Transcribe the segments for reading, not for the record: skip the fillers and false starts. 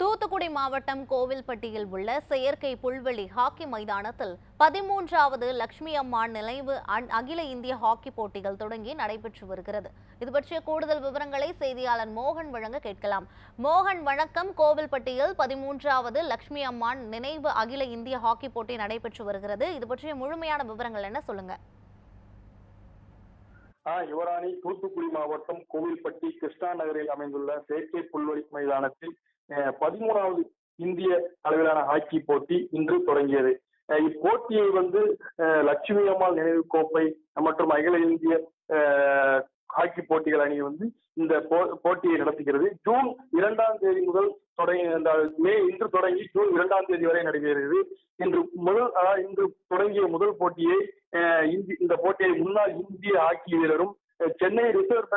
தூத்துக்குடி மாவட்டம் கோவில்பட்டியில் உள்ள செயற்கை புல்வெளி ஹாக்கி மைதானத்தில் 13வது லட்சுமி அம்மாள் நினைவு அகில இந்திய ஹாக்கி போட்டிகள் தொடங்கி நடைபெற்று வருகிறது. இது பற்றிய கூடுதல் விவரங்களை செய்தியாளர் மோகன் வழங்க கேட்கலாம். மோகன் வணக்கம். கோவில்பட்டியில் 13வது லட்சுமி அம்மாள் நினைவு அகில இந்திய ஹாக்கி போட்டி நடைபெற்று வருகிறது. இது பற்றிய முழுமையான விவரங்கள் என்ன, சொல்லுங்க. யுவராணி, தூத்துக்குடி மாவட்டம் கோவில்பட்டி கிருஷ்ணா நகரில் அமைந்துள்ள செயற்கை புல்வெளி மைதானத்தில் 13வது இந்திய அளவிலான ஹாக்கி போட்டி இன்று தொடங்கியது. இப்போட்டியை லட்சுமி அம்மாள் நினைவு கோப்பை மற்றும் அகில இந்திய ஹாக்கி போட்டிகள் அணி இந்த போட்டியை நடத்துகிறது. ஜூன் 2ஆம் தேதி முதல் இன்று தொடங்கி ஜூன் 2ஆம் தேதி வரை நடைபெறுகிறது. இன்று தொடங்கிய முதல் போட்டியை இந்த போட்டியை முன்னாள் இந்திய ஹாக்கி வீரரும் சென்னை ரிசர்வ்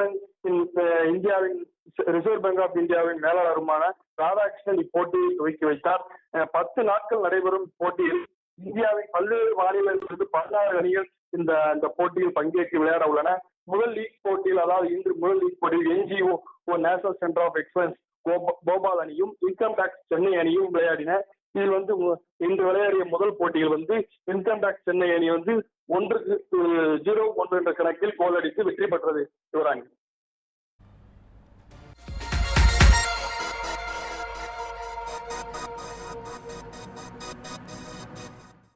பேங்க் ஆஃப் இந்தியாவின் மேலாளருமான ராதாகிருஷ்ணன் இப்போட்டியை துவக்கி வைத்தார். 10 நாட்கள் நடைபெறும் போட்டியில் இந்தியாவின் பல்வேறு மாநிலங்களிலிருந்து 16 அணிகள் இந்த போட்டியில் பங்கேற்று விளையாட உள்ளன. முதல் லீக் போட்டியில், அதாவது இன்று முதல் லீக் போட்டியில் NGO national centre of excellence Bhopal அணியும் இன்கம் டாக்ஸ் சென்னை அணியும் விளையாடின. இதில் இன்று விளையாடிய முதல் போட்டியில் இன்கம் டாக்ஸ் சென்னை அணி 1-0 என்ற கணக்கில் கோல் அடித்து வெற்றி பெற்றது. யுவராணி.